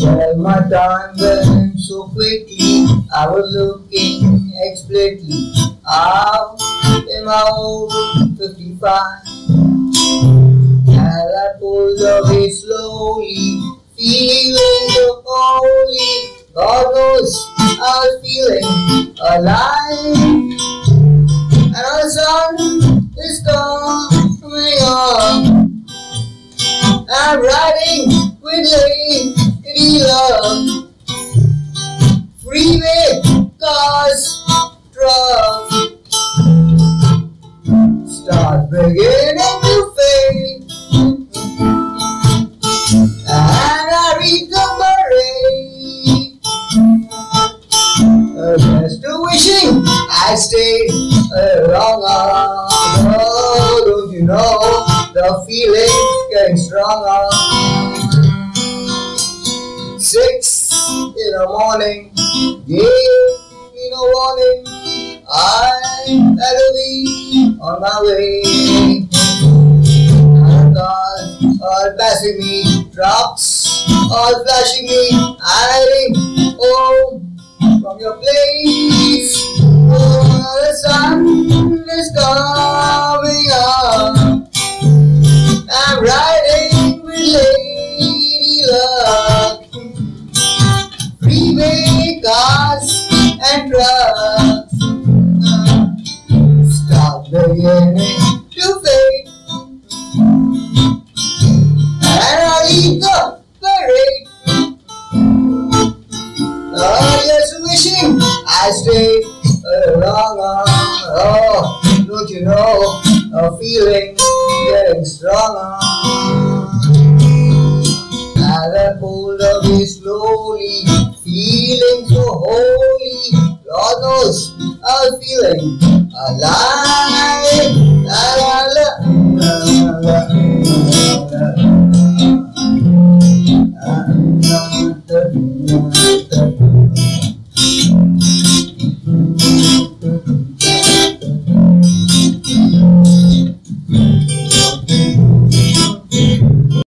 Well, my time went so quickly, I was looking explicitly out in my old 55. As I pulled away slowly, feeling so holy, God knows I was feeling alive. And the sun is coming on, I'm riding with lady love. Freeway, cars, trucks start beginning to fade, and I read the parade. Just wishing I stayed longer. Oh, don't you know the feeling's getting stronger? 6 in the morning, gave me no warning. I had to be on my way. And cars all passing me, trucks all flashing me, hiding home from your place. Oh, the sun is coming up, I'm riding with lady luck. Freeway, cars and trucks start beginning to fade, and I leave the parade. Just wishing I stayed longer. Oh, don't you know the feeling getting stronger? As I pulled away slowly, feeling so holy, Lord knows I was feeling alive.